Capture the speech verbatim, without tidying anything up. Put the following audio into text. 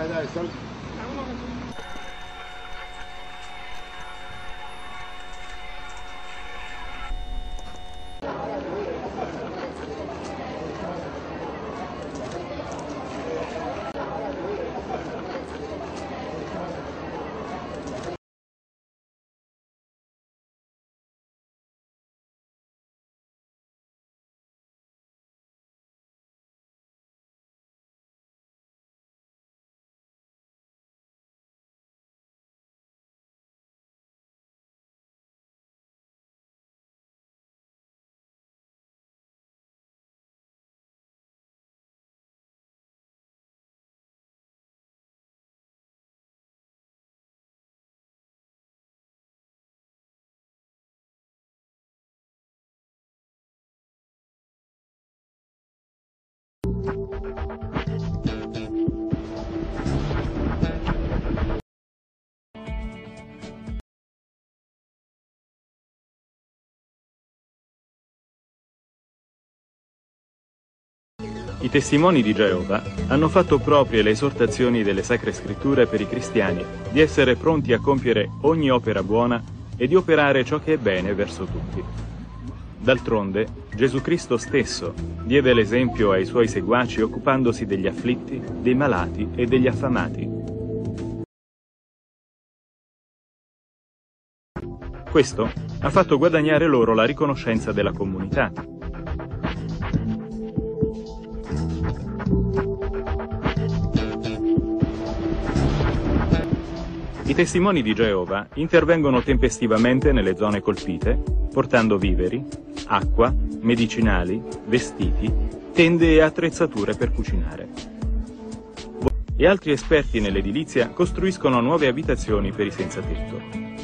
Dai, dai, sal... I testimoni di Geova hanno fatto proprie le esortazioni delle Sacre Scritture per i cristiani di essere pronti a compiere ogni opera buona e di operare ciò che è bene verso tutti. D'altronde, Gesù Cristo stesso diede l'esempio ai suoi seguaci occupandosi degli afflitti, dei malati e degli affamati. Questo ha fatto guadagnare loro la riconoscenza della comunità. I testimoni di Geova intervengono tempestivamente nelle zone colpite, portando viveri, acqua, medicinali, vestiti, tende e attrezzature per cucinare. E altri esperti nell'edilizia costruiscono nuove abitazioni per i senza tetto.